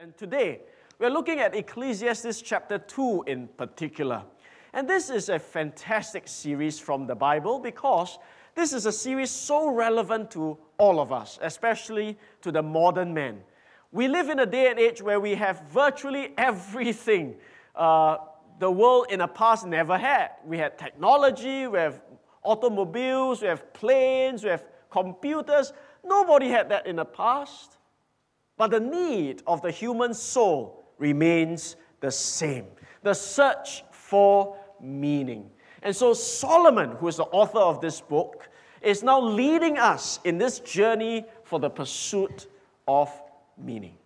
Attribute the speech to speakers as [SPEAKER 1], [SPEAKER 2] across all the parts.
[SPEAKER 1] And today, we're looking at Ecclesiastes chapter 2 in particular. And this is a fantastic series from the Bible because this is a series so relevant to all of us, especially to the modern man. We live in a day and age where we have virtually everything the world in the past never had. We had technology, we have automobiles, we have planes, we have computers. Nobody had that in the past. But the need of the human soul remains the same. The search for meaning. And so Solomon, who is the author of this book, is now leading us in this journey for the pursuit of meaning.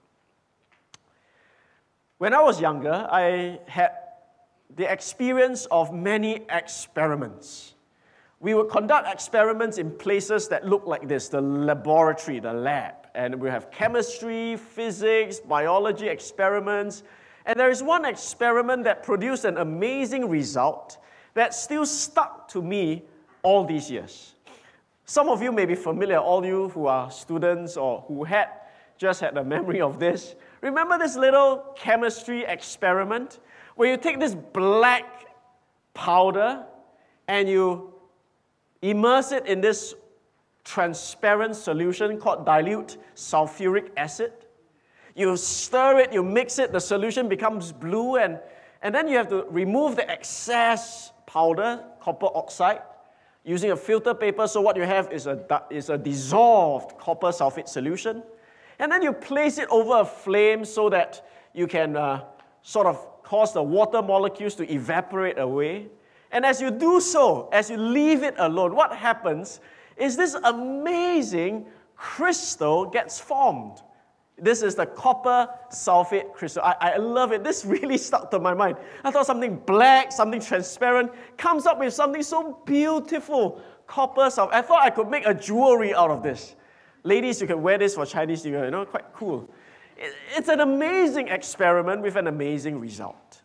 [SPEAKER 1] When I was younger, I had the experience of many experiments. We would conduct experiments in places that look like this, the laboratory, the lab. And we have chemistry, physics, biology experiments. And there is one experiment that produced an amazing result that still stuck to me all these years. Some of you may be familiar, all you who are students or who just had a memory of this. Remember this little chemistry experiment where you take this black powder and you immerse it in this transparent solution called dilute sulfuric acid. You stir it, you mix it, the solution becomes blue, and then you have to remove the excess powder, copper oxide, using a filter paper. So what you have is a dissolved copper sulfate solution. And then you place it over a flame so that you can sort of cause the water molecules to evaporate away. And as you do so, as you leave it alone, what happens is this amazing crystal gets formed. This is the copper sulfate crystal. I love it. This really stuck to my mind. I thought something black, something transparent, comes up with something so beautiful. Copper sulfate. I thought I could make a jewelry out of this. Ladies, you can wear this for Chinese New Year, quite cool. It's an amazing experiment with an amazing result.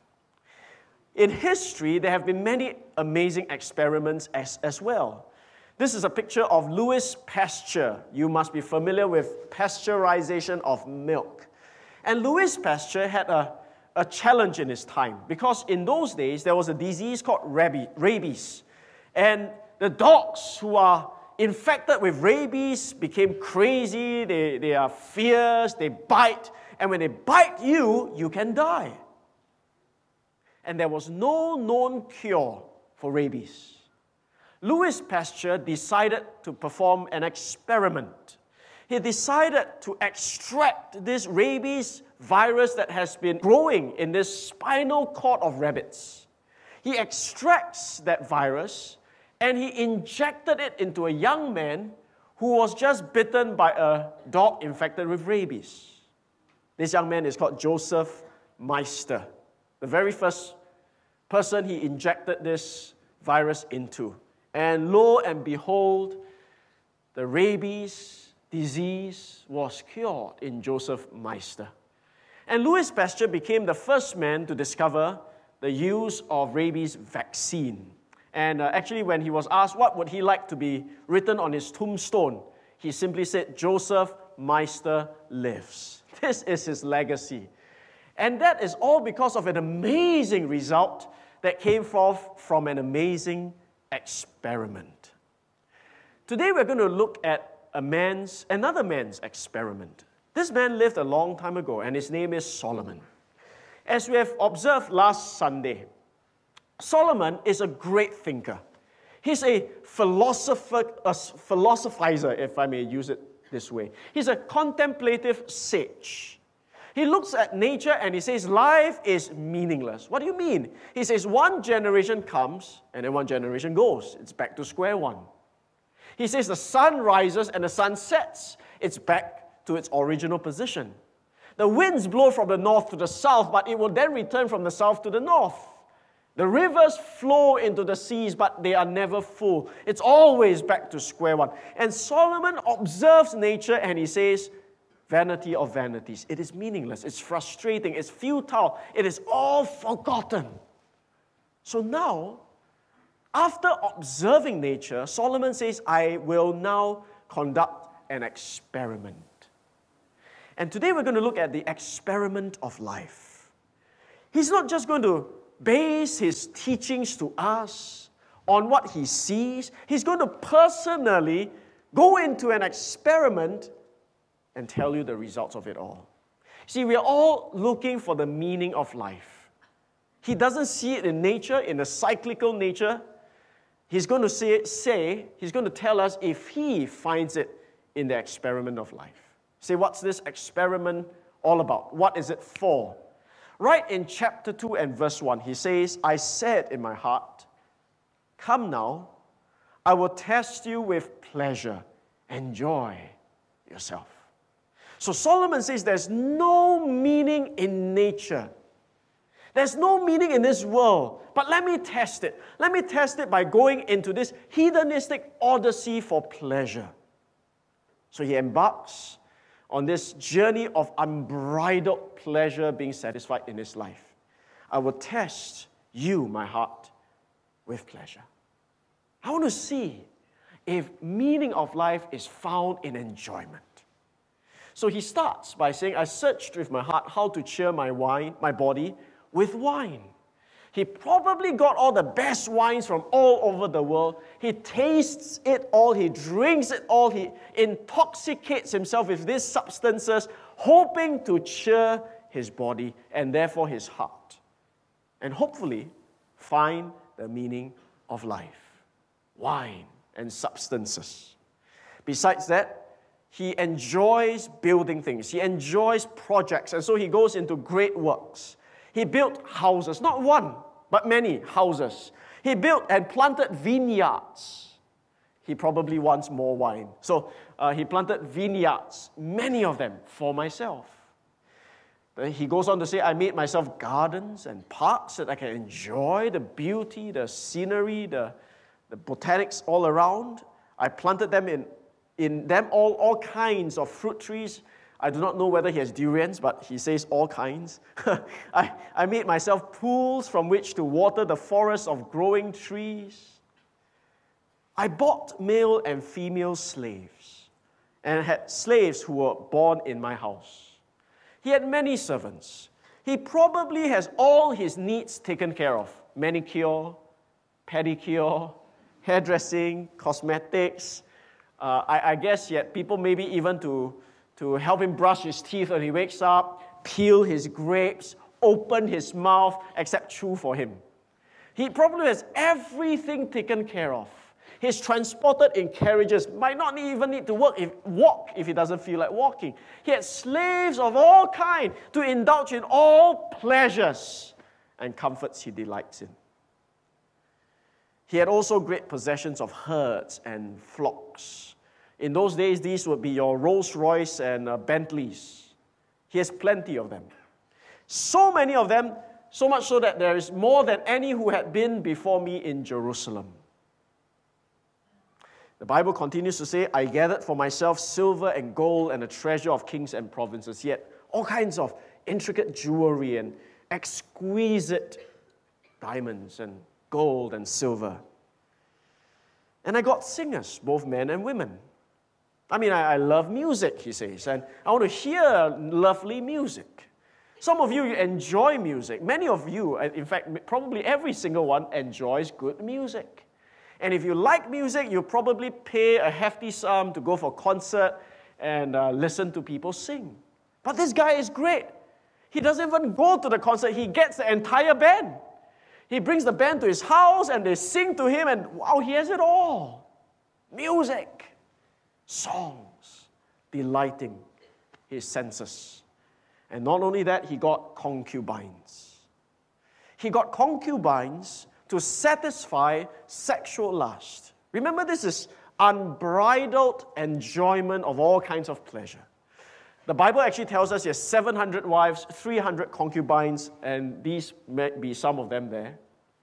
[SPEAKER 1] In history, there have been many amazing experiments as well. This is a picture of Louis Pasteur. You must be familiar with pasteurization of milk. And Louis Pasteur had a challenge in his time because in those days, there was a disease called rabies. And the dogs who are infected with rabies became crazy, they are fierce, they bite, and when they bite you, you can die. And there was no known cure for rabies. Louis Pasteur decided to perform an experiment. He decided to extract this rabies virus that has been growing in this spinal cord of rabbits. He extracts that virus and he injected it into a young man who was just bitten by a dog infected with rabies. This young man is called Joseph Meister, the very first person he injected this virus into. And lo and behold, the rabies disease was cured in Joseph Meister. And Louis Pasteur became the first man to discover the use of rabies vaccine. And actually, when he was asked what would he like to be written on his tombstone, he simply said, Joseph Meister lives. This is his legacy. And that is all because of an amazing result that came forth from an amazing experiment. Today we're going to look at another man's experiment. This man lived a long time ago, and his name is Solomon. As we have observed last Sunday, Solomon is a great thinker. He's a philosophizer, if I may use it this way. He's a contemplative sage. He looks at nature and he says, life is meaningless. What do you mean? He says, one generation comes and then one generation goes. It's back to square one. He says the sun rises and the sun sets. It's back to its original position. The winds blow from the north to the south, but it will then return from the south to the north. The rivers flow into the seas, but they are never full. It's always back to square one. And Solomon observes nature and he says, vanity of vanities. It is meaningless. It's frustrating. It's futile. It is all forgotten. So now, after observing nature, Solomon says, I will now conduct an experiment. And today we're going to look at the experiment of life. He's not just going to base his teachings to us on what he sees. He's going to personally go into an experiment and tell you the results of it all. See, we are all looking for the meaning of life. He doesn't see it in nature, in the cyclical nature. He's going to he's going to tell us if he finds it in the experiment of life. Say, what's this experiment all about? What is it for? Right in chapter 2 and verse 1, he says, I said in my heart, come now, I will test you with pleasure. Enjoy yourself. So Solomon says there's no meaning in nature. There's no meaning in this world. But let me test it. Let me test it by going into this hedonistic odyssey for pleasure. So he embarks on this journey of unbridled pleasure being satisfied in his life. I will test you, my heart, with pleasure. I want to see if meaning of life is found in enjoyment. So he starts by saying, I searched with my heart how to cheer my body with wine. He probably got all the best wines from all over the world. He tastes it all, he drinks it all, he intoxicates himself with these substances, hoping to cheer his body and therefore his heart. And hopefully find the meaning of life. Wine and substances. Besides that, he enjoys building things. He enjoys projects. And so he goes into great works. He built houses, not one, but many houses. He built and planted vineyards. He probably wants more wine. So he planted vineyards, many of them, for myself. Then he goes on to say, I made myself gardens and parks that I can enjoy the beauty, the scenery, the botanics all around. I planted them in them all kinds of fruit trees. I do not know whether he has durians, but he says all kinds. I made myself pools from which to water the forest of growing trees. I bought male and female slaves and had slaves who were born in my house. He had many servants. He probably has all his needs taken care of. Manicure, pedicure, hairdressing, cosmetics. I guess he had people maybe even to help him brush his teeth when he wakes up, peel his grapes, open his mouth, except chew for him. He probably has everything taken care of. He's transported in carriages, might not even need to walk if he doesn't feel like walking. He had slaves of all kinds to indulge in all pleasures and comforts he delights in. He had also great possessions of herds and flocks. In those days, these would be your Rolls-Royce and Bentleys. He has plenty of them. So many of them, so much so that there is more than any who had been before me in Jerusalem. The Bible continues to say, I gathered for myself silver and gold and a treasure of kings and provinces. He had all kinds of intricate jewelry and exquisite diamonds and gold and silver. And I got singers, both men and women. I mean, I love music, he says, and I want to hear lovely music. Some of you enjoy music. Many of you, in fact, probably every single one enjoys good music. And if you like music, you probably pay a hefty sum to go for a concert and listen to people sing. But this guy is great. He doesn't even go to the concert. He gets the entire band. He brings the band to his house and they sing to him, and wow, he has it all. Music, songs, delighting his senses. And not only that, he got concubines. He got concubines to satisfy sexual lust. Remember, this is unbridled enjoyment of all kinds of pleasure. The Bible actually tells us he has 700 wives, 300 concubines, and these may be some of them there.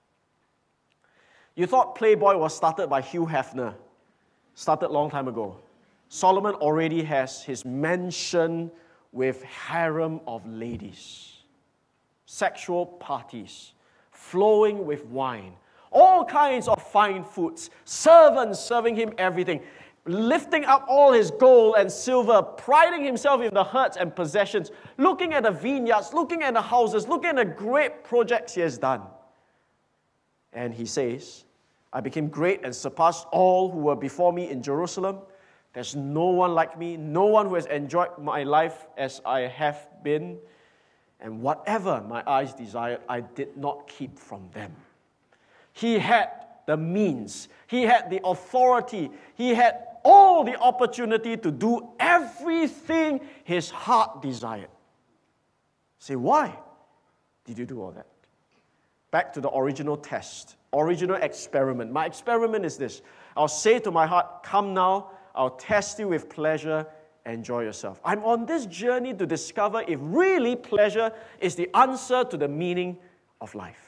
[SPEAKER 1] You thought Playboy was started by Hugh Hefner. Started a long time ago. Solomon already has his mansion with harem of ladies. Sexual parties, flowing with wine. All kinds of fine foods. Servants serving him everything. lifting up all his gold and silver, priding himself in the herds and possessions, looking at the vineyards, looking at the houses, looking at the great projects he has done. And he says, I became great and surpassed all who were before me in Jerusalem. There's no one like me, no one who has enjoyed my life as I have been. And whatever my eyes desired, I did not keep from them. He had the means, he had the authority, he had all the opportunity to do everything his heart desired. Say, why did you do all that? Back to the original test, original experiment. My experiment is this. I'll say to my heart, come now, I'll test you with pleasure, enjoy yourself. I'm on this journey to discover if really pleasure is the answer to the meaning of life.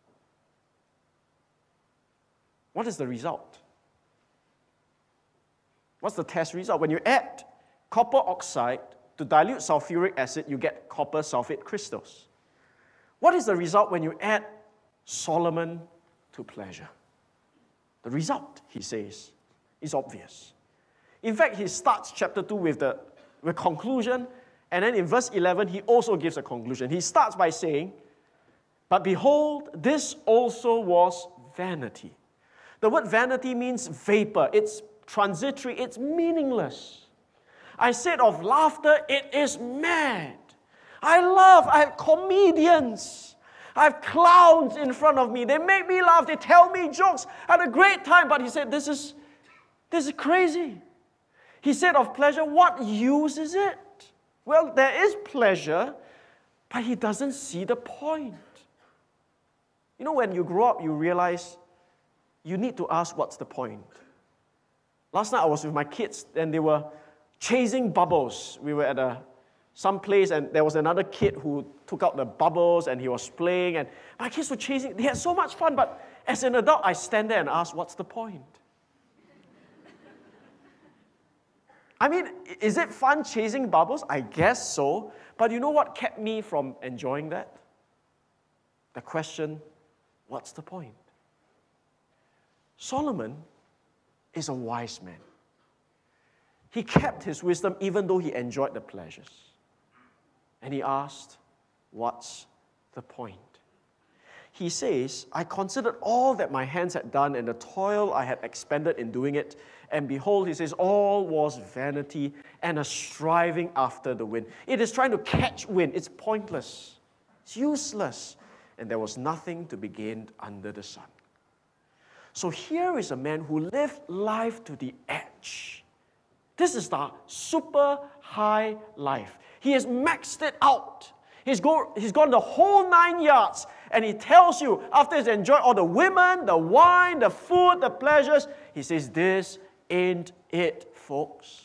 [SPEAKER 1] What is the result? What's the test result? When you add copper oxide to dilute sulfuric acid, you get copper sulfate crystals. What is the result when you add Solomon to pleasure? The result, he says, is obvious. In fact, he starts chapter 2 with the conclusion, and then in verse 11, he also gives a conclusion. He starts by saying, but behold, this also was vanity. The word vanity means vapor. It's transitory. It's meaningless. I said of laughter, it is mad. I have comedians. I have clowns in front of me. They make me laugh. They tell me jokes. I had a great time. But he said, this is crazy. He said of pleasure, what use is it? Well, there is pleasure, but he doesn't see the point. You know, when you grow up, you realize you need to ask, what's the point? Last night I was with my kids, and they were chasing bubbles. We were at some place, and there was another kid who took out the bubbles, and he was playing, and my kids were chasing. They had so much fun, but as an adult, I stand there and ask, what's the point? I mean, is it fun chasing bubbles? I guess so. But you know what kept me from enjoying that? The question, what's the point? Solomon is a wise man. He kept his wisdom even though he enjoyed the pleasures. And he asked, what's the point? He says, I considered all that my hands had done and the toil I had expended in doing it. And behold, he says, all was vanity and a striving after the wind. It is trying to catch wind. It's pointless. It's useless. And there was nothing to be gained under the sun. So here is a man who lived life to the edge. This is the super high life. He has maxed it out. He's gone the whole 9 yards. And he tells you, after he's enjoyed all the women, the wine, the food, the pleasures, he says, this ain't it, folks.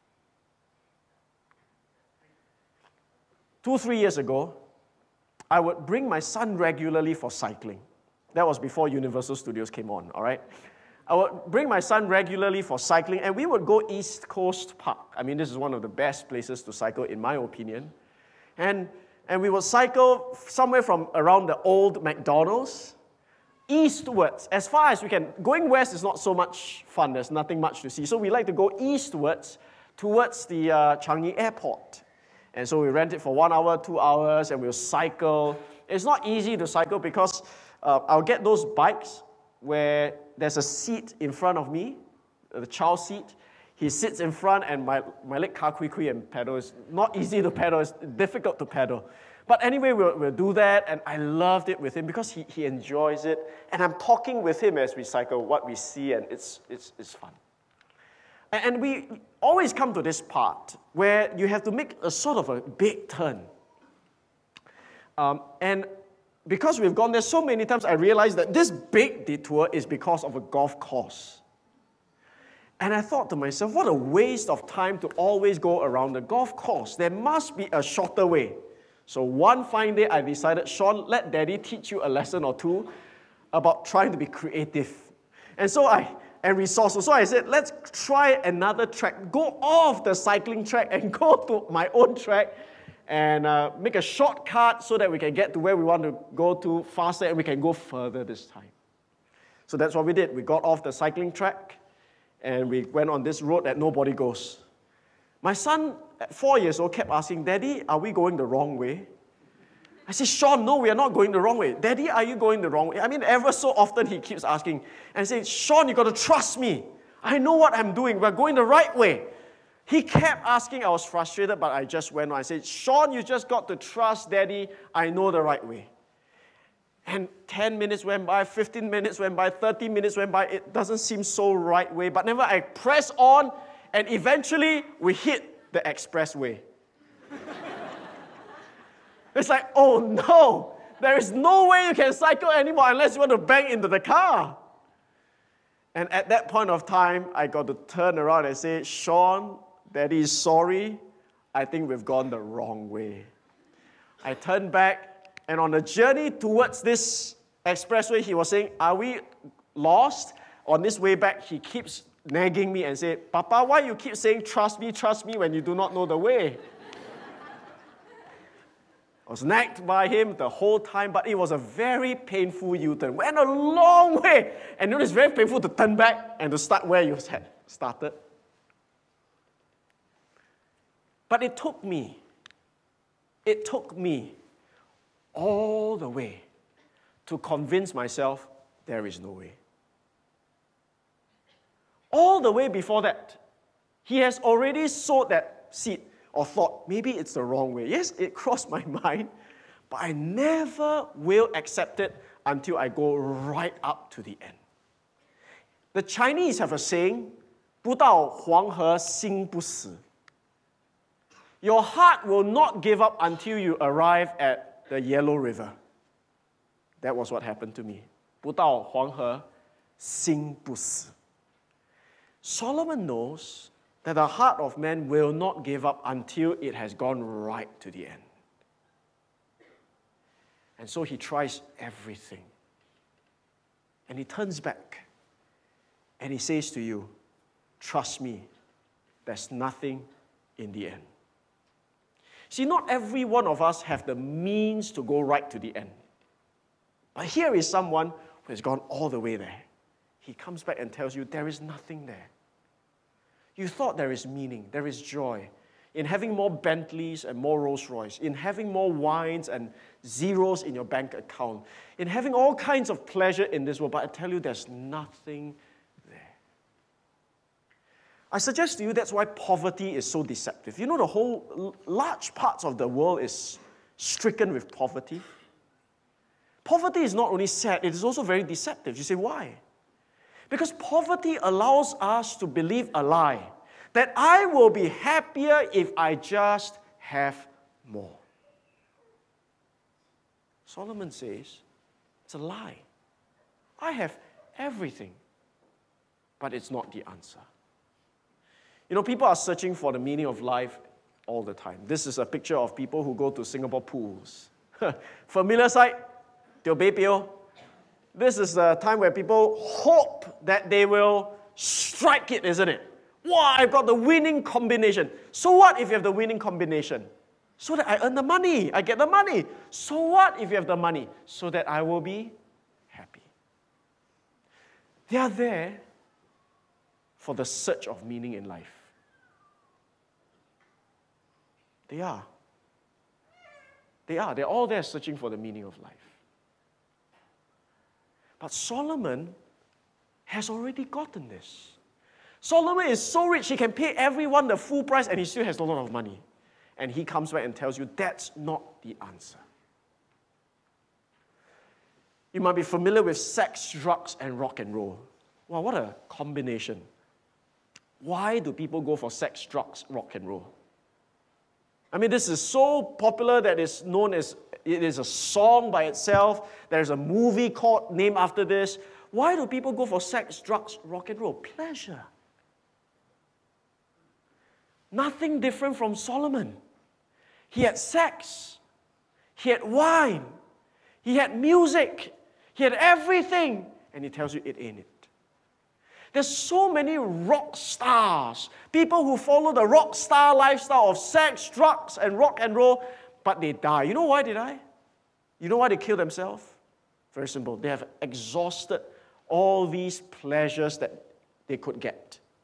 [SPEAKER 1] 2-3 years ago, I would bring my son regularly for cycling. That was before Universal Studios came on, all right? I would bring my son regularly for cycling, and we would go East Coast Park. I mean, this is one of the best places to cycle, in my opinion. And we would cycle somewhere from around the old McDonald's, eastwards, as far as we can. Going west is not so much fun. There's nothing much to see. So we like to go eastwards towards the Changi Airport. And so we rent it for 1 hour, 2 hours, and we'll cycle. It's not easy to cycle because I'll get those bikes where there's a seat in front of me, the child seat. He sits in front, and my leg ka kui and pedal. It's not easy to pedal. It's difficult to pedal. But anyway, we'll do that, and I loved it with him because he enjoys it. And I'm talking with him as we cycle, what we see, and it's fun. And we always come to this part where you have to make a sort of a big turn. And because we've gone there so many times, I realized that this big detour is because of a golf course. And I thought to myself, what a waste of time to always go around the golf course. There must be a shorter way. So one fine day, I decided, Sean, let Daddy teach you a lesson or two about trying to be creative. And resourceful. So I said, let's try another track. Go off the cycling track and go to my own track and make a shortcut so that we can get to where we want to go to faster and we can go further this time. So that's what we did. We got off the cycling track and we went on this road that nobody goes. My son, at 4 years old, kept asking, Daddy, are we going the wrong way? I said, Sean, no, we are not going the wrong way. Daddy, are you going the wrong way? I mean, ever so often he keeps asking and saying, Sean, you got to trust me. I know what I'm doing. We're going the right way. He kept asking. I was frustrated, but I just went on. I said, Sean, you just got to trust Daddy. I know the right way. And 10 minutes went by, 15 minutes went by, 30 minutes went by. It doesn't seem so right way. But never, I press on, and eventually we hit the expressway. It's like, oh no, there is no way you can cycle anymore unless you want to bang into the car. And at that point of time, I got to turn around and say, Sean, Daddy is sorry. I think we've gone the wrong way. I turned back, and on the journey towards this expressway, he was saying, are we lost? On this way back, he keeps nagging me and said, Papa, why you keep saying trust me when you do not know the way? I was nagged by him the whole time, but it was a very painful U-turn. Went a long way, and it was very painful to turn back and to start where you had started. But it took me all the way to convince myself there is no way. All the way before that, he has already sowed that seed or thought, maybe it's the wrong way. Yes, it crossed my mind, but I never will accept it until I go right up to the end. The Chinese have a saying, 不到黄河心不死. Your heart will not give up until you arrive at the Yellow River. That was what happened to me. 不到黄河心不死. Solomon knows that the heart of man will not give up until it has gone right to the end. And so he tries everything. And he turns back. And he says to you, trust me, there's nothing in the end. See, not every one of us have the means to go right to the end. But here is someone who has gone all the way there. He comes back and tells you there is nothing there. You thought there is meaning, there is joy in having more Bentleys and more Rolls Royce, in having more wines and zeros in your bank account, in having all kinds of pleasure in this world, but I tell you there's nothing there. I suggest to you that's why poverty is so deceptive. You know, the whole large parts of the world is stricken with poverty. Poverty is not only sad, it is also very deceptive. You say, why? Because poverty allows us to believe a lie, that I will be happier if I just have more. Solomon says, it's a lie. I have everything, but it's not the answer. You know, people are searching for the meaning of life all the time. This is a picture of people who go to Singapore pools. Familiar sight? Teo Bei Pio. This is a time where people hope that they will strike it, isn't it? Wow, I've got the winning combination. So what if you have the winning combination? So that I earn the money, I get the money. So what if you have the money? So that I will be happy. They are there for the search of meaning in life. They are. They're all there searching for the meaning of life. But Solomon has already gotten this. Solomon is so rich, he can pay everyone the full price and he still has a lot of money. And he comes back and tells you that's not the answer. You might be familiar with sex, drugs, and rock and roll. Wow, what a combination. Why do people go for sex, drugs, rock and roll? I mean, this is so popular that it's known as, it is a song by itself. There's a movie named after this. Why do people go for sex, drugs, rock and roll? Pleasure. Nothing different from Solomon. He had sex. He had wine. He had music. He had everything. And he tells you it ain't it. There's so many rock stars, people who follow the rock star lifestyle of sex, drugs, and rock and roll, but they die. You know why they die? You know why they kill themselves? Very simple. They have exhausted all these pleasures that they could get.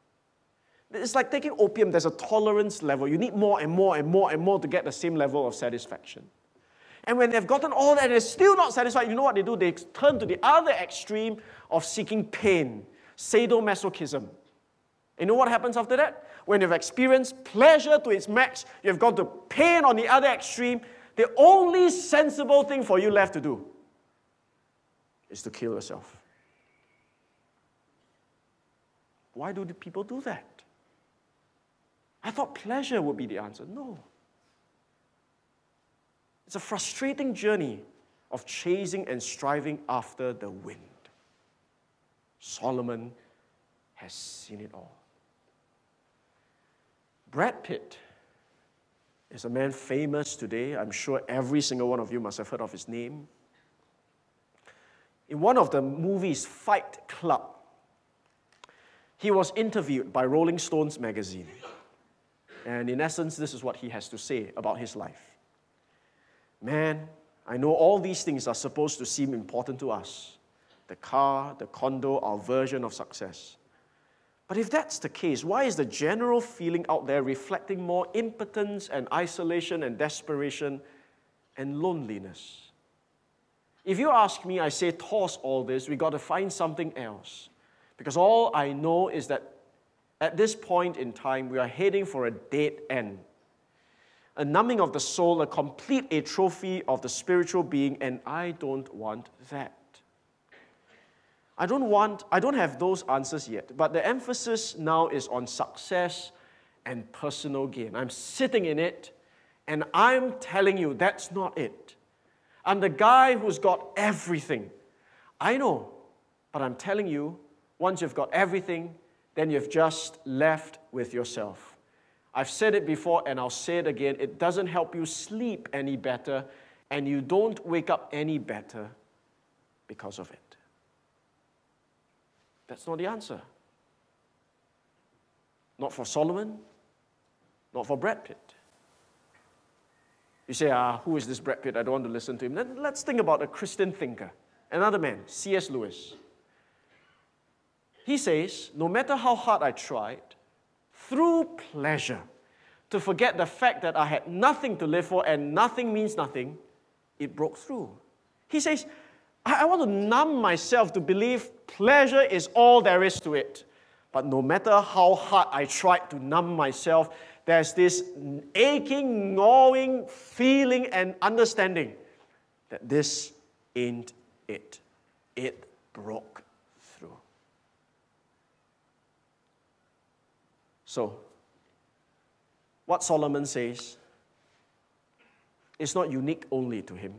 [SPEAKER 1] It's like taking opium. There's a tolerance level. You need more and more and more and more to get the same level of satisfaction. And when they've gotten all that and they're still not satisfied, you know what they do? They turn to the other extreme of seeking pain, sadomasochism. You know what happens after that? When you've experienced pleasure to its max, you've gone to pain on the other extreme, the only sensible thing for you left to do is to kill yourself. Why do the people do that? I thought pleasure would be the answer. No. It's a frustrating journey of chasing and striving after the wind. Solomon has seen it all. Brad Pitt is a man famous today. I'm sure every single one of you must have heard of his name. In one of the movies, Fight Club, he was interviewed by Rolling Stones magazine. And in essence, this is what he has to say about his life. Man, I know all these things are supposed to seem important to us. The car, the condo, our version of success. But if that's the case, why is the general feeling out there reflecting more impotence and isolation and desperation and loneliness? If you ask me, I say toss all this, we got to find something else. Because all I know is that at this point in time, we are heading for a dead end. A numbing of the soul, a complete atrophy of the spiritual being, and I don't want that. I don't have those answers yet, but the emphasis now is on success and personal gain. I'm sitting in it, and I'm telling you that's not it. I'm the guy who's got everything. I know, but I'm telling you, once you've got everything, then you've just left with yourself. I've said it before and I'll say it again. It doesn't help you sleep any better and you don't wake up any better because of it. That's not the answer. Not for Solomon, not for Brad Pitt. You say, who is this Brad Pitt? I don't want to listen to him. Then let's think about a Christian thinker. Another man, C.S. Lewis. He says, no matter how hard I tried, through pleasure, to forget the fact that I had nothing to live for and nothing means nothing, it broke through. He says, I want to numb myself to believe pleasure is all there is to it. But no matter how hard I tried to numb myself, there's this aching, gnawing feeling and understanding that this ain't it. It broke through. So, what Solomon says is not unique only to him.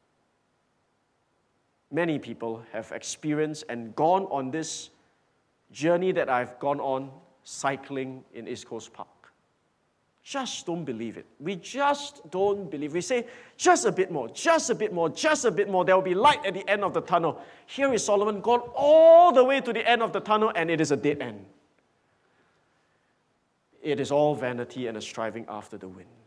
[SPEAKER 1] Many people have experienced and gone on this journey that I've gone on cycling in East Coast Park. Just don't believe it. We just don't believe. We say, just a bit more, just a bit more, just a bit more. There will be light at the end of the tunnel. Here is Solomon gone all the way to the end of the tunnel and it is a dead end. It is all vanity and a striving after the wind.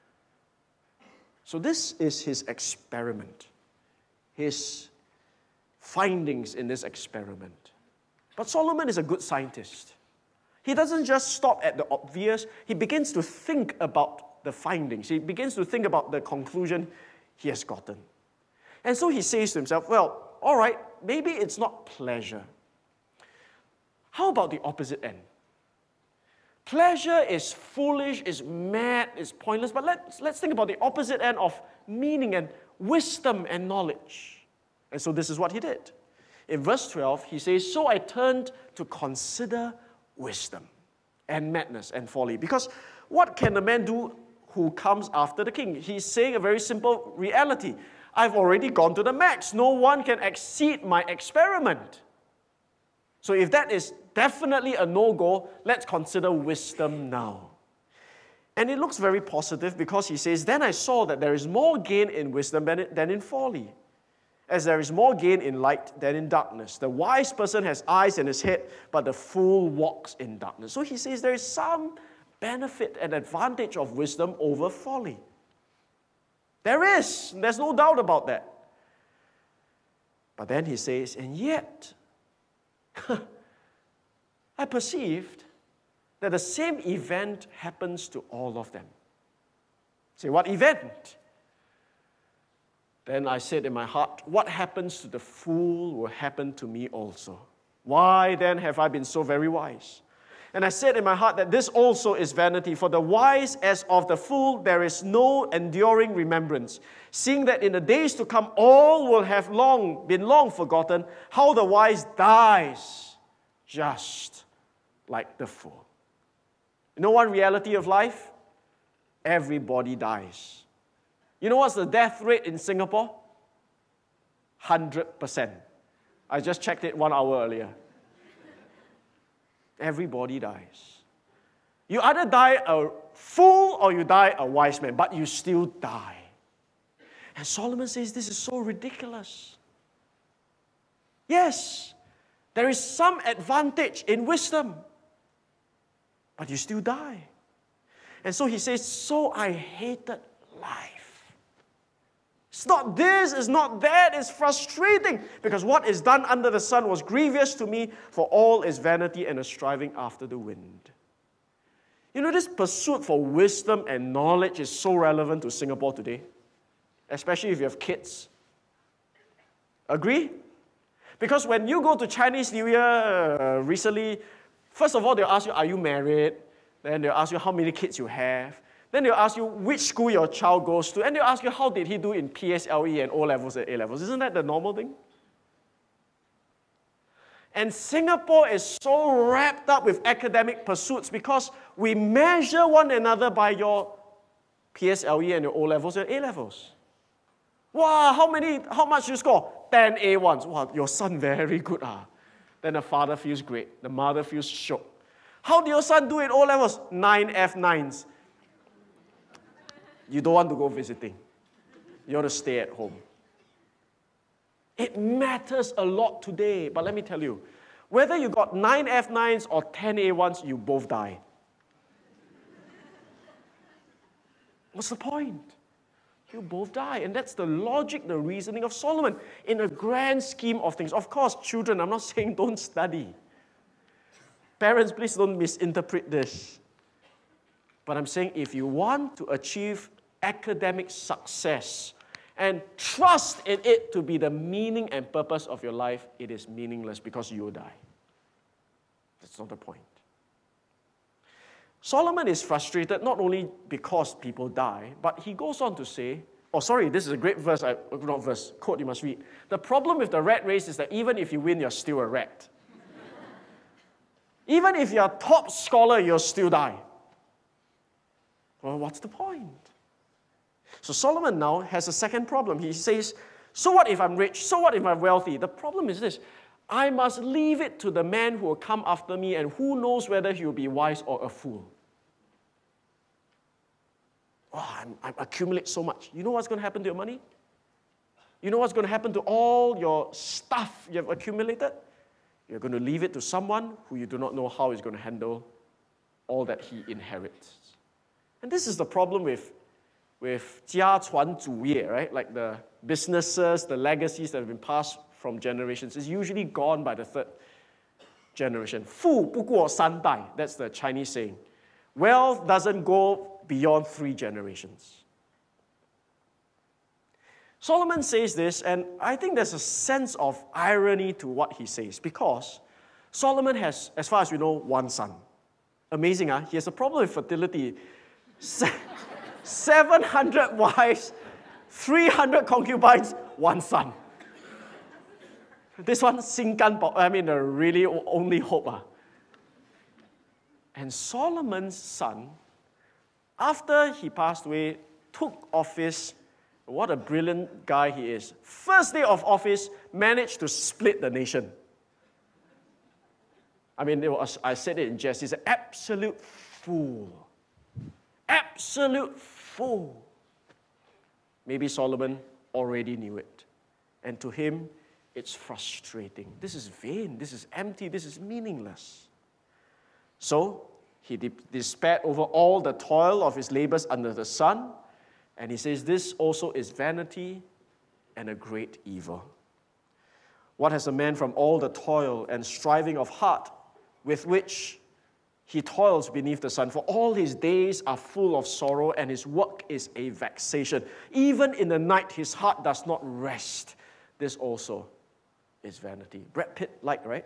[SPEAKER 1] So this is his experiment, his findings in this experiment. But Solomon is a good scientist. He doesn't just stop at the obvious. He begins to think about the findings. He begins to think about the conclusion he has gotten. And so he says to himself, well, all right, maybe it's not pleasure. How about the opposite end? Pleasure is foolish, is mad, is pointless, but let's think about the opposite end of meaning and wisdom and knowledge. And so this is what he did. In verse 12, he says, so I turned to consider wisdom and madness and folly. Because what can a man do who comes after the king? He's saying a very simple reality. I've already gone to the max. No one can exceed my experiment. So if that is definitely a no-go, let's consider wisdom now. And it looks very positive because he says, then I saw that there is more gain in wisdom than in folly, as there is more gain in light than in darkness. The wise person has eyes in his head, but the fool walks in darkness. So he says there is some benefit and advantage of wisdom over folly. There's no doubt about that. But then he says, and yet, I perceived that the same event happens to all of them. Say, what event? Then I said in my heart, what happens to the fool will happen to me also. Why then have I been so very wise? And I said in my heart that this also is vanity. For the wise as of the fool there is no enduring remembrance, seeing that in the days to come all will have been long forgotten, how the wise dies just like the fool. You know one reality of life? Everybody dies. You know what's the death rate in Singapore? 100%. I just checked it 1 hour earlier. Everybody dies. You either die a fool or you die a wise man, but you still die. And Solomon says this is so ridiculous. Yes, there is some advantage in wisdom, but you still die. And so he says, so I hated life. It's not this, it's not that, it's frustrating. Because what is done under the sun was grievous to me, for all is vanity and a striving after the wind. You know, this pursuit for wisdom and knowledge is so relevant to Singapore today, especially if you have kids. Agree? Because when you go to Chinese New Year recently, first of all, they'll ask you, are you married? Then they'll ask you how many kids you have. Then they'll ask you which school your child goes to. And they'll ask you how did he do in PSLE and O-levels and A-levels. Isn't that the normal thing? And Singapore is so wrapped up with academic pursuits because we measure one another by your PSLE and your O-levels and A-levels. Wow, how much you score? 10 A1s. Wow, your son very good. Then the father feels great. The mother feels shocked. How did your son do in O-levels? 9 F9s. You don't want to go visiting. You want to stay at home. It matters a lot today, but let me tell you, whether you got 9 F9s or 10 A1s, you both die. What's the point? You both die. And that's the logic, the reasoning of Solomon in a grand scheme of things. Of course, children, I'm not saying don't study. Parents, please don't misinterpret this. But I'm saying if you want to achieve academic success and trust in it to be the meaning and purpose of your life, it is meaningless because you will die. That's not the point. Solomon is frustrated not only because people die, but he goes on to say, this is a great verse, quote you must read. The problem with the rat race is that even if you win, you're still a rat. Even if you're a top scholar, you'll still die. Well, what's the point? So Solomon now has a second problem. He says, so what if I'm rich? So what if I'm wealthy? The problem is this. I must leave it to the man who will come after me, and who knows whether he will be wise or a fool. I accumulate so much. You know what's going to happen to your money? You know what's going to happen to all your stuff you have accumulated? You're going to leave it to someone who you do not know how is going to handle all that he inherits. And this is the problem with 家传祖业, right? Like the businesses, the legacies that have been passed from generations is usually gone by the third generation. 富不过三代, that's the Chinese saying. Wealth doesn't go beyond 3 generations. Solomon says this, and I think there's a sense of irony to what he says, because Solomon has, as far as we know, 1 son. Amazing, huh? He has a problem with fertility. 700 wives, 300 concubines, 1 son. This one, the really only hope. And Solomon's son, after he passed away, took office. What a brilliant guy he is. First day of office, managed to split the nation. I said it in jest. He's an absolute fool. Absolute fool. Maybe Solomon already knew it. And to him, it's frustrating. This is vain. This is empty. This is meaningless. So he despaired over all the toil of his labors under the sun. And he says, this also is vanity and a great evil. What has a man from all the toil and striving of heart with which He toils beneath the sun, for all his days are full of sorrow, and his work is a vexation. Even in the night, his heart does not rest. This also is vanity. Brad Pitt like, right?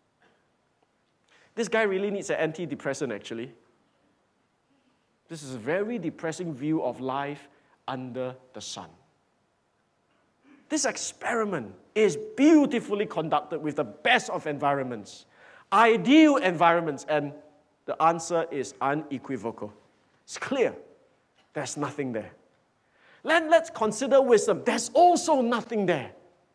[SPEAKER 1] This guy really needs an antidepressant, actually. This is a very depressing view of life under the sun. This experiment is beautifully conducted with the best of environments, ideal environments, and the answer is unequivocal. It's clear. There's nothing there. Let's consider wisdom. There's also nothing there.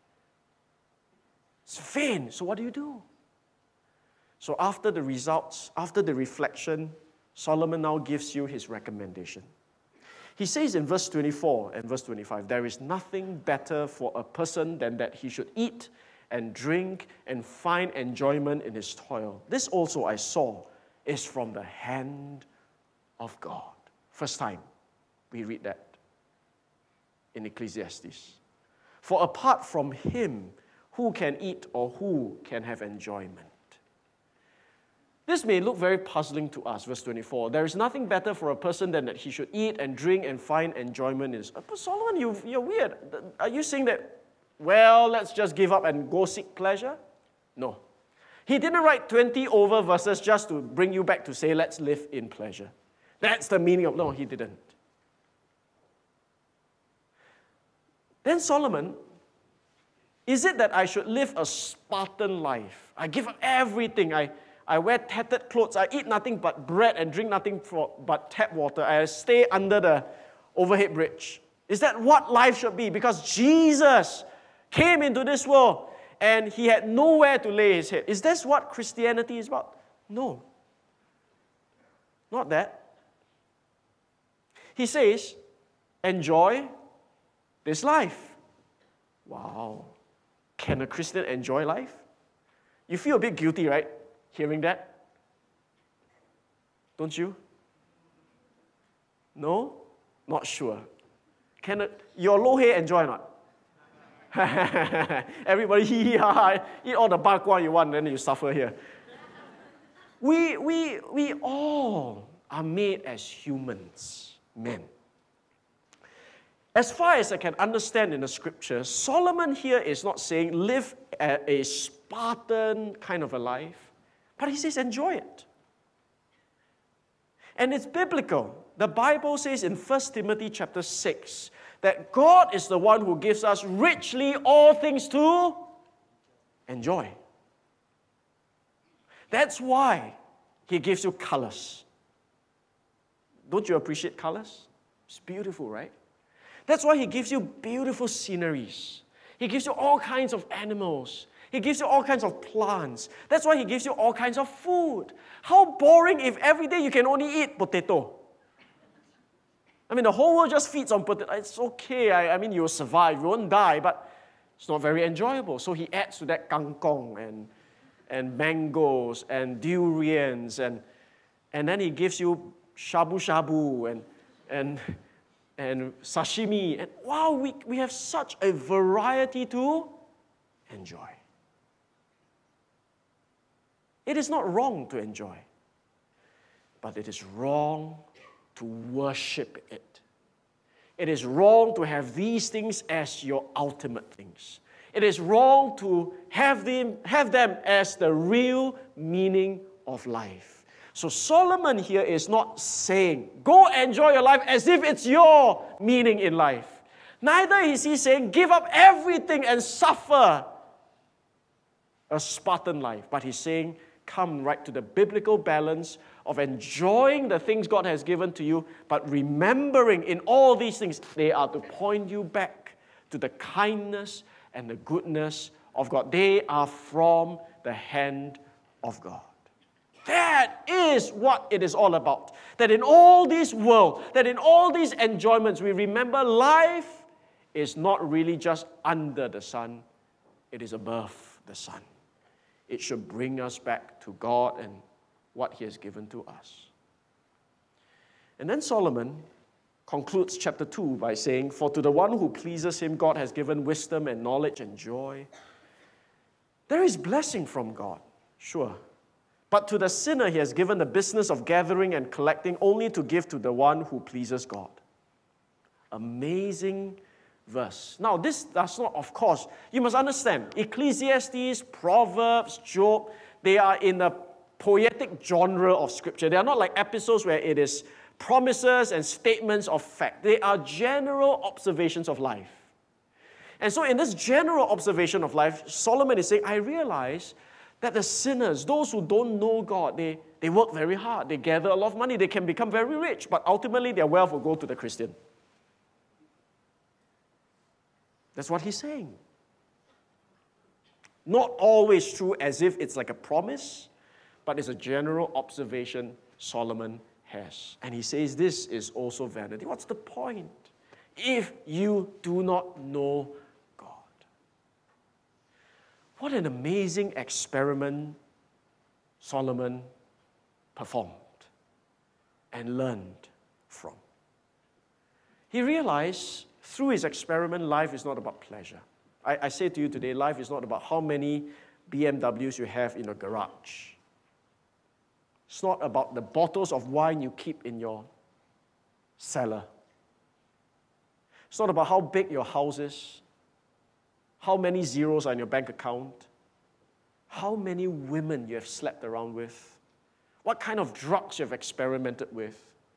[SPEAKER 1] It's vain. So what do? So after the results, after the reflection, Solomon now gives you his recommendation. He says in verse 24 and verse 25, there is nothing better for a person than that he should eat and drink and find enjoyment in his toil. This also I saw is from the hand of God. First time we read that in Ecclesiastes. For apart from him, who can eat or who can have enjoyment? This may look very puzzling to us, verse 24. There is nothing better for a person than that he should eat and drink and find enjoyment in his... But Solomon, you're weird. Are you saying that, well, let's just give up and go seek pleasure? No. He didn't write 20 over verses just to bring you back to say, let's live in pleasure. That's the meaning of... No, he didn't. Then Solomon, is it that I should live a Spartan life? I give up everything. I wear tattered clothes. I eat nothing but bread and drink nothing but tap water. I stay under the overhead bridge. Is that what life should be? Because Jesus came into this world and he had nowhere to lay his head. Is this what Christianity is about? No. Not that. He says, enjoy this life. Wow. Can a Christian enjoy life? You feel a bit guilty, right? Hearing that? Don't you? No? Not sure. Can your low hair enjoy or not? Everybody eat all the bak kwa you want, then you suffer here. We all are made as humans, men. As far as I can understand in the scriptures, Solomon here is not saying live a Spartan kind of a life, but he says enjoy it. And it's biblical. The Bible says in 1 Timothy chapter 6 that God is the one who gives us richly all things to enjoy. That's why he gives you colors. Don't you appreciate colors? It's beautiful, right? That's why he gives you beautiful sceneries. He gives you all kinds of animals. He gives you all kinds of plants. That's why he gives you all kinds of food. How boring if every day you can only eat potato. I mean, the whole world just feeds on potato. It's okay. I mean, you'll survive. You won't die, but it's not very enjoyable. So he adds to that kangkong and mangoes and durians. And then he gives you shabu-shabu and sashimi. And wow, we have such a variety to enjoy. It is not wrong to enjoy, but it is wrong to worship it. It is wrong to have these things as your ultimate things. It is wrong to have them as the real meaning of life. So Solomon here is not saying, go enjoy your life as if it's your meaning in life. Neither is he saying, give up everything and suffer a Spartan life. But he's saying, come right to the biblical balance of enjoying the things God has given to you, but remembering in all these things, they are to point you back to the kindness and the goodness of God. They are from the hand of God. That is what it is all about. That in all this world, that in all these enjoyments, we remember life is not really just under the sun, it is above the sun. It should bring us back to God and what He has given to us. And then Solomon concludes chapter 2 by saying, for to the one who pleases him, God has given wisdom and knowledge and joy. There is blessing from God, sure. But to the sinner he has given the business of gathering and collecting only to give to the one who pleases God. Amazing verse. Now, this does not, of course, you must understand, Ecclesiastes, Proverbs, Job, they are in the poetic genre of Scripture. They are not like episodes where it is promises and statements of fact. They are general observations of life. And so in this general observation of life, Solomon is saying, I realize that the sinners, those who don't know God, they work very hard. They gather a lot of money. They can become very rich, but ultimately their wealth will go to the Christian. That's what he's saying. Not always true as if it's like a promise, but it's a general observation Solomon has. And he says this is also vanity. What's the point? If you do not know God. What an amazing experiment Solomon performed and learned from. He realized through his experiment, life is not about pleasure. I say to you today, life is not about how many BMWs you have in your garage. It's not about the bottles of wine you keep in your cellar. It's not about how big your house is, how many zeros are in your bank account, how many women you have slept around with, what kind of drugs you have experimented with.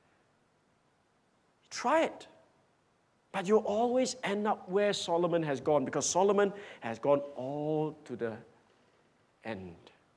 [SPEAKER 1] Try it. But you'll always end up where Solomon has gone, because Solomon has gone all to the end.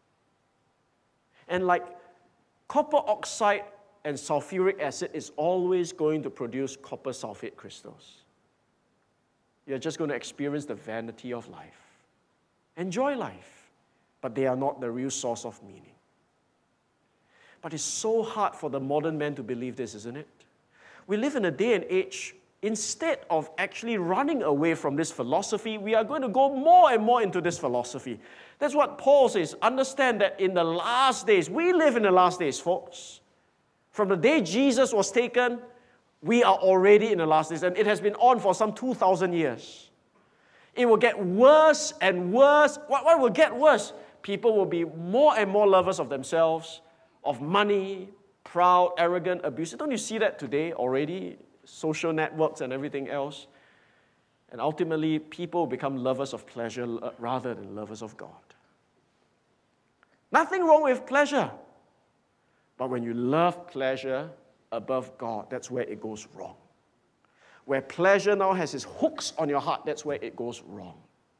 [SPEAKER 1] And like copper oxide and sulfuric acid is always going to produce copper sulfate crystals. You're just going to experience the vanity of life. Enjoy life, but they are not the real source of meaning. But it's so hard for the modern man to believe this, isn't it? We live in a day and age, instead of actually running away from this philosophy, we are going to go more and more into this philosophy. That's what Paul says. Understand that in the last days, we live in the last days, folks. From the day Jesus was taken, we are already in the last days, and it has been on for some 2,000 years. It will get worse and worse. What will get worse? People will be more and more lovers of themselves, of money, proud, arrogant, abusive. Don't you see that today already? Social networks and everything else. And ultimately, people become lovers of pleasure rather than lovers of God. Nothing wrong with pleasure. But when you love pleasure above God, that's where it goes wrong. Where pleasure now has its hooks on your heart, that's where it goes wrong.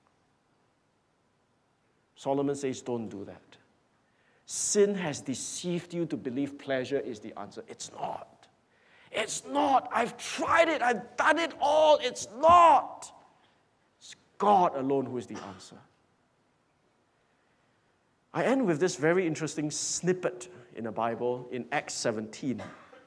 [SPEAKER 1] Solomon says, don't do that. Sin has deceived you to believe pleasure is the answer. It's not. It's not. I've tried it. I've done it all. It's not. It's God alone who is the answer. I end with this very interesting snippet in the Bible in Acts 17.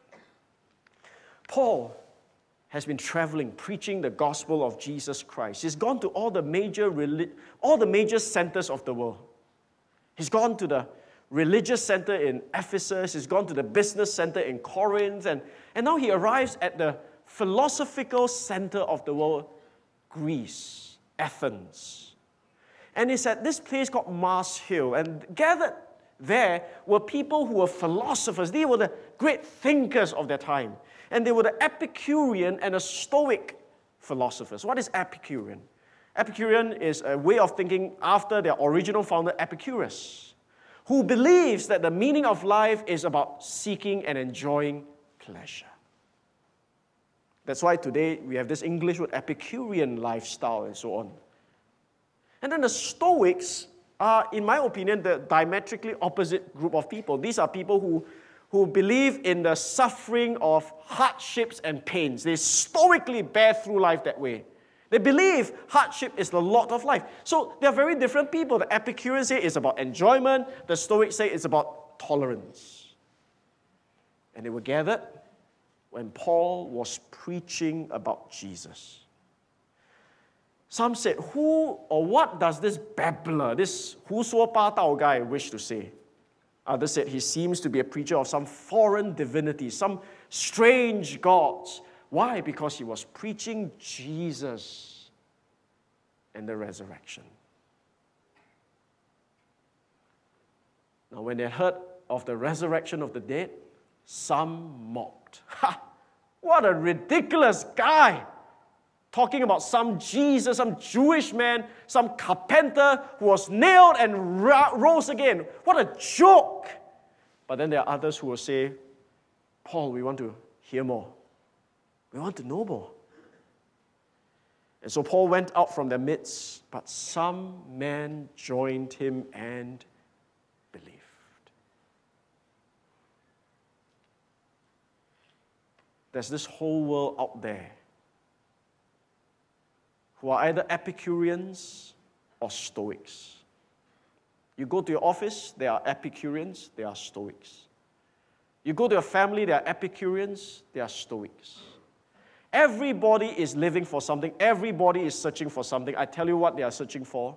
[SPEAKER 1] Paul has been traveling, preaching the gospel of Jesus Christ. He's gone to all the major centers of the world. He's gone to the religious center in Ephesus. He's gone to the business center in Corinth. And now he arrives at the philosophical center of the world, Greece, Athens. And he's at this place called Mars Hill. And gathered there were people who were philosophers. They were the great thinkers of their time. And they were the Epicurean and the Stoic philosophers. What is Epicurean? Epicurean is a way of thinking after their original founder, Epicurus, who believes that the meaning of life is about seeking and enjoying pleasure. That's why today we have this English word, Epicurean lifestyle and so on. And then the Stoics are, in my opinion, the diametrically opposite group of people. These are people who believe in the suffering of hardships and pains. They stoically bear through life that way. They believe hardship is the lot of life. So they are very different people. The Epicureans say it's about enjoyment. The Stoics say it's about tolerance. And they were gathered when Paul was preaching about Jesus. Some said, who or what does this babbler, this 胡说八道 guy wish to say? Others said he seems to be a preacher of some foreign divinity, some strange gods. Why? Because he was preaching Jesus and the resurrection. Now, when they heard of the resurrection of the dead, some mocked. Ha! What a ridiculous guy! Talking about some Jesus, some Jewish man, some carpenter who was nailed and rose again. What a joke! But then there are others who will say, Paul, we want to hear more. We want to know more. And so Paul went out from their midst, but some men joined him and believed. There's this whole world out there who are either Epicureans or Stoics. You go to your office, there are Epicureans, there are Stoics. You go to your family, there are Epicureans, there are Stoics. Everybody is living for something. Everybody is searching for something. I tell you what they are searching for.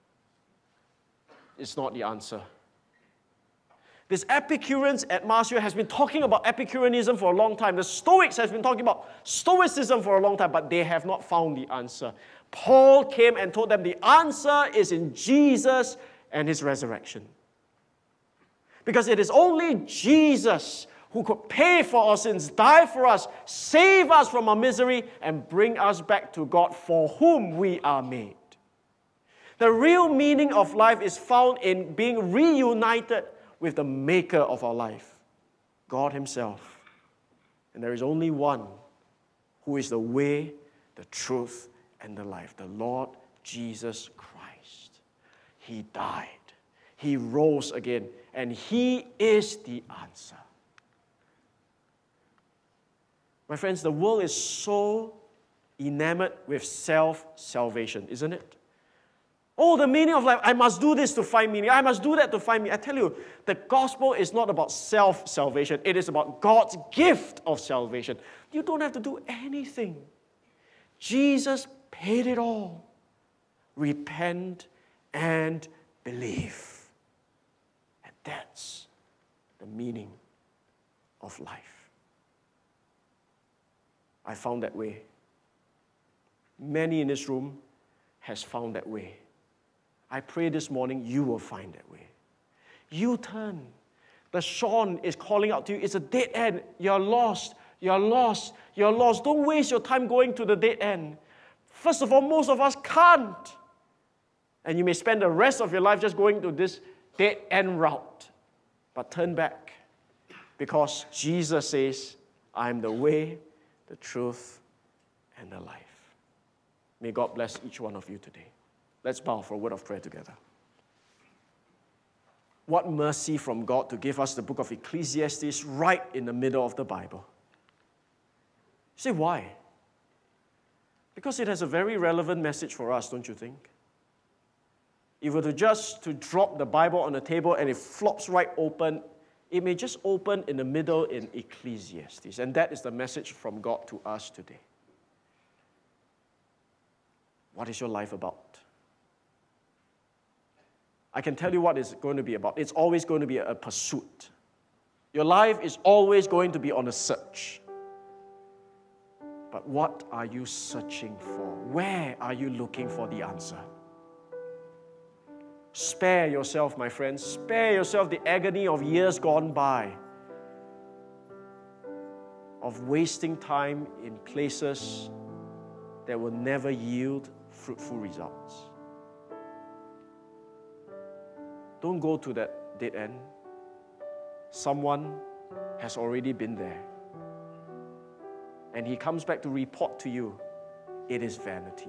[SPEAKER 1] It's not the answer. This Epicureans at Marcia has been talking about Epicureanism for a long time. The Stoics has been talking about Stoicism for a long time, but they have not found the answer. Paul came and told them the answer is in Jesus and his resurrection. Because it is only Jesus who could pay for our sins, die for us, save us from our misery, and bring us back to God for whom we are made. The real meaning of life is found in being reunited with the maker of our life, God himself. And there is only one who is the way, the truth, and the life, the Lord Jesus Christ. He died. He rose again, and he is the answer. My friends, the world is so enamored with self-salvation, isn't it? Oh, the meaning of life, I must do this to find meaning. I must do that to find meaning. I tell you, the gospel is not about self-salvation. It is about God's gift of salvation. You don't have to do anything. Jesus paid it all. Repent and believe. And that's the meaning of life. I found that way. Many in this room has found that way. I pray this morning you will find that way. You turn. The Sean is calling out to you. It's a dead end. You're lost. You're lost. You're lost. Don't waste your time going to the dead end. First of all, most of us can't. And you may spend the rest of your life just going to this dead end route. But turn back. Because Jesus says, I am the way, the truth, and the life. May God bless each one of you today. Let's bow for a word of prayer together. What mercy from God to give us the book of Ecclesiastes right in the middle of the Bible. You say, why? Because it has a very relevant message for us, don't you think? If we were to drop the Bible on the table and it flops right open, it may just open in the middle in Ecclesiastes. And that is the message from God to us today. What is your life about? I can tell you what it's going to be about. It's always going to be a pursuit. Your life is always going to be on a search. But what are you searching for? Where are you looking for the answer? Spare yourself, my friends. Spare yourself the agony of years gone by, of wasting time in places that will never yield fruitful results. Don't go to that dead end. Someone has already been there. And he comes back to report to you, it is vanity.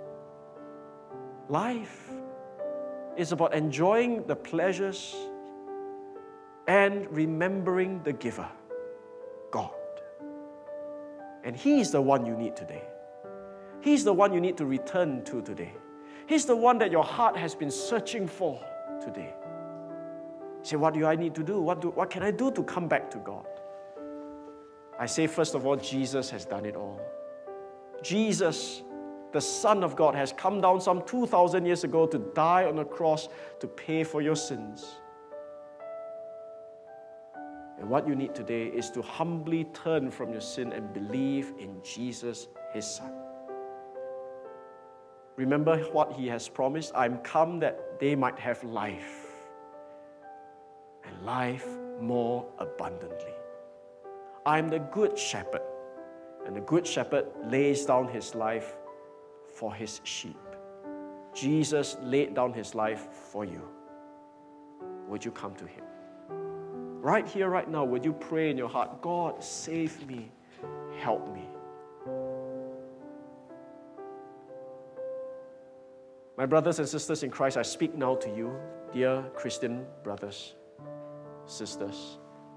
[SPEAKER 1] Life is about enjoying the pleasures and remembering the giver, God. And He's the one you need today. He's the one you need to return to today. He's the one that your heart has been searching for today. Say, what do I need to do? What can I do to come back to God? I say, first of all, Jesus has done it all. Jesus, the Son of God, has come down some 2,000 years ago to die on the cross to pay for your sins. And what you need today is to humbly turn from your sin and believe in Jesus, His Son. Remember what He has promised? I'm come that they might have life and life more abundantly. I am the good shepherd, and the good shepherd lays down his life for his sheep. Jesus laid down his life for you. Would you come to him? Right here, right now, would you pray in your heart, God, save me, help me. My brothers and sisters in Christ, I speak now to you, dear Christian brothers, sisters.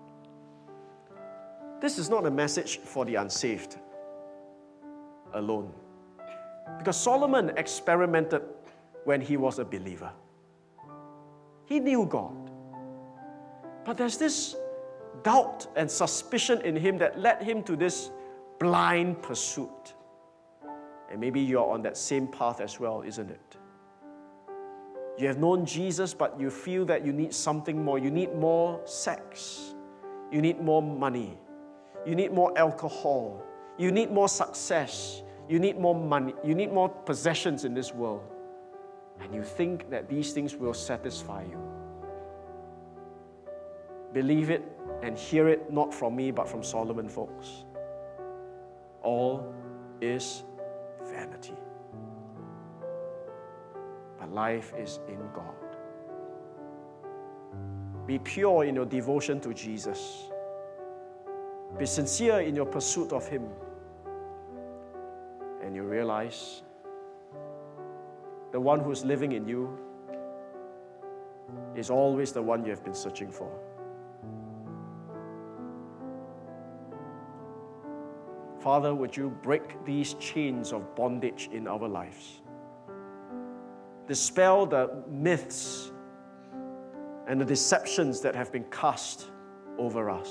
[SPEAKER 1] This is not a message for the unsaved alone. Because Solomon experimented when he was a believer. He knew God. But there's this doubt and suspicion in him that led him to this blind pursuit. And maybe you're on that same path as well, isn't it? You have known Jesus, but you feel that you need something more. You need more sex. You need more money. You need more alcohol. You need more success. You need more money. You need more possessions in this world. And you think that these things will satisfy you. Believe it and hear it not from me, but from Solomon, folks. All is vanity. But life is in God. Be pure in your devotion to Jesus. Be sincere in your pursuit of him. And you realize the one who's living in you is always the one you have been searching for. Father, would you break these chains of bondage in our lives? Dispel the myths and the deceptions that have been cast over us.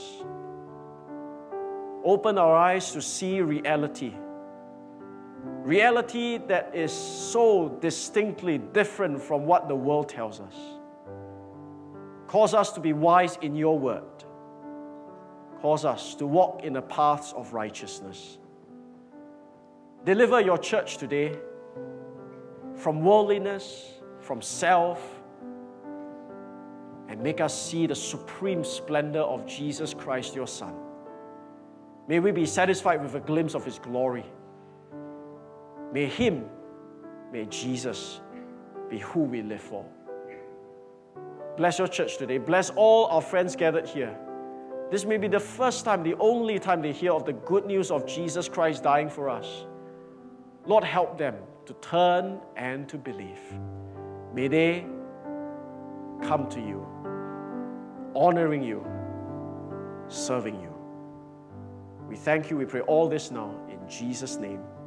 [SPEAKER 1] Open our eyes to see reality. Reality that is so distinctly different from what the world tells us. Cause us to be wise in your word. Cause us to walk in the paths of righteousness. Deliver your church today from worldliness, from self, and make us see the supreme splendor of Jesus Christ, your Son. May we be satisfied with a glimpse of his glory. May Jesus be who we live for. Bless your church today. Bless all our friends gathered here. This may be the first time, the only time they hear of the good news of Jesus Christ dying for us. Lord, help them to turn and to believe. May they come to you, honoring you, serving you. We thank you. We pray all this now in Jesus' name.